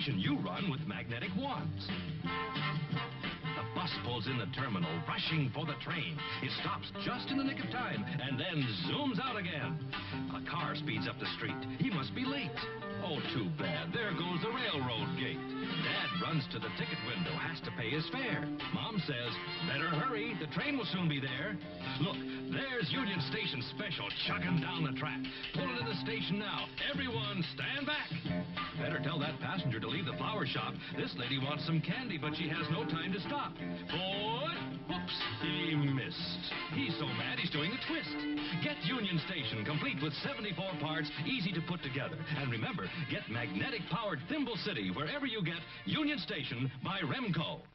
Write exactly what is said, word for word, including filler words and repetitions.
station you run with magnetic wands. The bus pulls in the terminal, rushing for the train. It stops just in the nick of time and then zooms out again. A car speeds up the street. He must be late. Oh, too bad. There goes the railroad gate. Dad runs to the ticket window, has to pay his fare. Mom says, better hurry, the train will soon be there. Look, there's Union Station Special chugging down the track. Pull into the station now. Everyone, stand back. Better tell that passenger to leave the flower shop. This lady wants some candy, but she has no time to stop. Forward. Whoops, he missed. He's so mad he's doing a twist. Get Union Station, complete with seventy-four parts, easy to put together. And remember, get magnetic-powered Thimble City wherever you get Union Station by Remco.